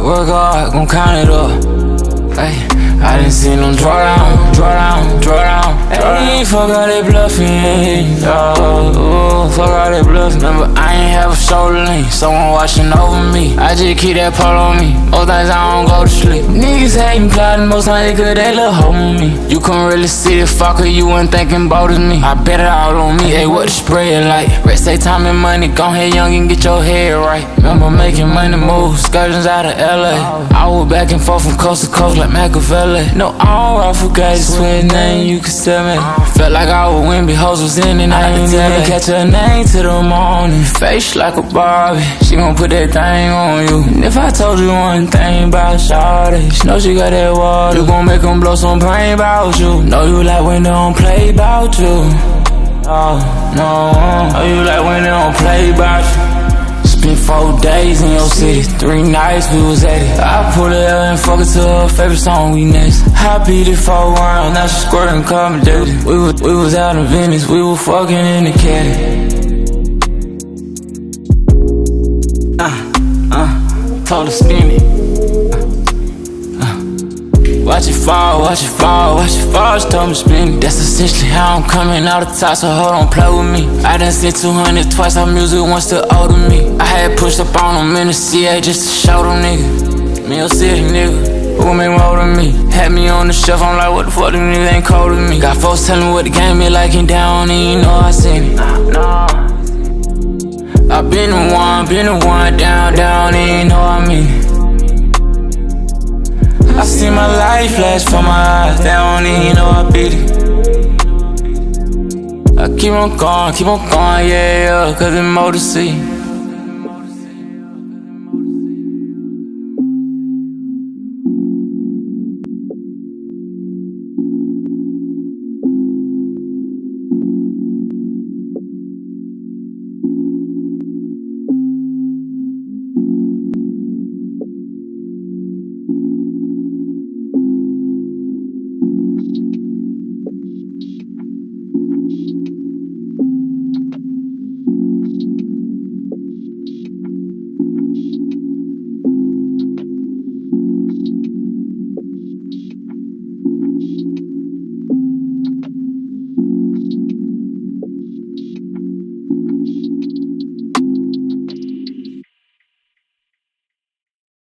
Work hard, gon' count it up. Ay, I done seen them draw down, draw down, draw down. Ay, fuck all that bluffing, oh, fuck all that bluffing. Remember, I ain't have a shoulder lean, someone watching over me. I just keep that pole on me, most times I don't go to sleep. Niggas hating, plotting, most times they they look home on me. You couldn't really see the fucker, you wasn't thinking about as me. I bet it all on me, hey, what the spread like? Rest say time and money, go ahead young and get your head right. Remember making money moves, excursions out of LA. I was back and forth from coast to coast like Machiavelli. No, I don't rock for guys, swear name, you can tell me. Felt like I would win, hoes was in and I ain't even catch her name till the morning. Face like a Barbie, she gon' put that thing on you. And if I told you one thing about Shadye, she know she got that water. You gon' make them blow some brain about you. Know you like when they don't play about you. Oh, no, know you like when they don't play about you. Spent 4 days in your city, 3 nights we was at it. I pulled her out and fuck it to her favorite song, we next. I beat it 4 rounds, now she squirtin', call me dirty. We was out in Venice, we were fucking in the caddy. Told her spin it. Watch it fall, watch it fall, watch it fall, she told me spin it. That's essentially how I'm coming out the top, so hold on, play with me. I done sent 200 twice, our music once still older me. I had pushed up on them in the CA just to show them niggas. Me a city nigga, who gon' make more than me? Had me on the shelf, I'm like, what the fuck, them niggas ain't cold with me. Got folks telling me what the game is like, and down, and you know I seen it. I been the one, down, and you know I mean it. I see my life flash from my eyes, they don't even know I beat it. I keep on going, yeah, cause it's more to see.